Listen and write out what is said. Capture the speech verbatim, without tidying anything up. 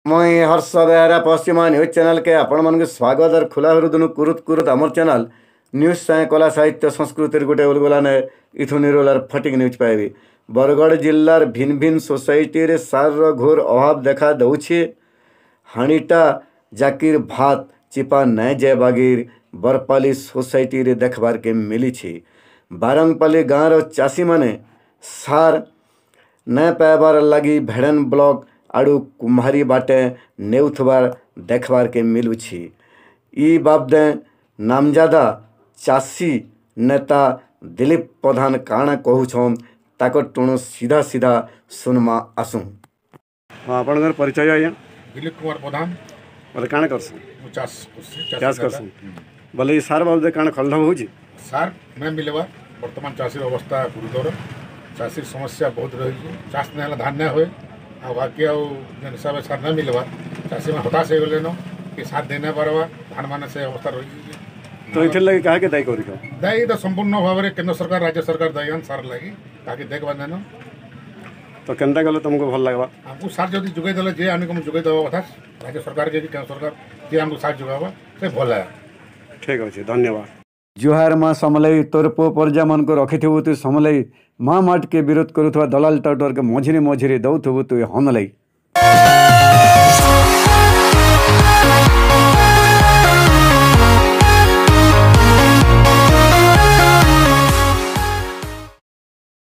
मुई Harsh Behera Paschima news channel के आपण मन स्वागत और खुला हृदय कुरुत कुरुत आमर चैनल न्यूज साए कला साहित्य संस्कृति गोटे उलगलाने इथु निरोलार फटिक न्यूज पाइबी। बरगढ़ जिलार भिन्न भिन्न सोसाइटी रे सार घोर अभाव देखा दौछे। हाणीटा जाकिर भात चिपा नए जय बागिर बरपाली सोसाइटी रे देखबार के मिली छी। बारंगपाली गाँव चाषी माने सार न पाइबार लगी भेड़न ब्लॉक आड़ू कुम्हारी बाटे नेउथबार देखबार के मिलुछि। ई बाबदे नामजादा चाषी नेता दिलीप प्रधान काण कहूछन ताको टुणु सीधा सीधा सुनमा आसु। हाँ आपनकर परिचय आया? दिलीप कुमार प्रधान। बोले काण करस? चाष चाष करस। बोले ई सार बाबदे काण खलना होउछि? सार न मिलवा वर्तमान चाषी अवस्था गुरुतर। चाषी समस्या बहुत रही। चाष न धान न होए आ बाकी आन हिसाब से सार न मिलवा चाषी में हताश हो गले न कि सार दे न पारवा धान मान से अवस्था रही। तो इथे लगे काहे के दायी करिक? दायी तो संपूर्ण भाव में केंद्र सरकार राज्य सरकार दायी सार लगी काहे देखबा न। तो केनता गले तुमको भल लगवा? हमको सार जदि जुगाई देले जे आनी को जुगाई देबा कथा राज्य सरकार के केंद्र सरकार जे हमको सार जुगाबा से भल है। ठीक अच्छे धन्यवाद। जुहार माँ समलई तोर पो पर्जा मन को रखिथबु तु समलई माँ माट के विरोध करुवा दलाल टाउटर के मझिरे मझिरे दौथबु तु हनलई।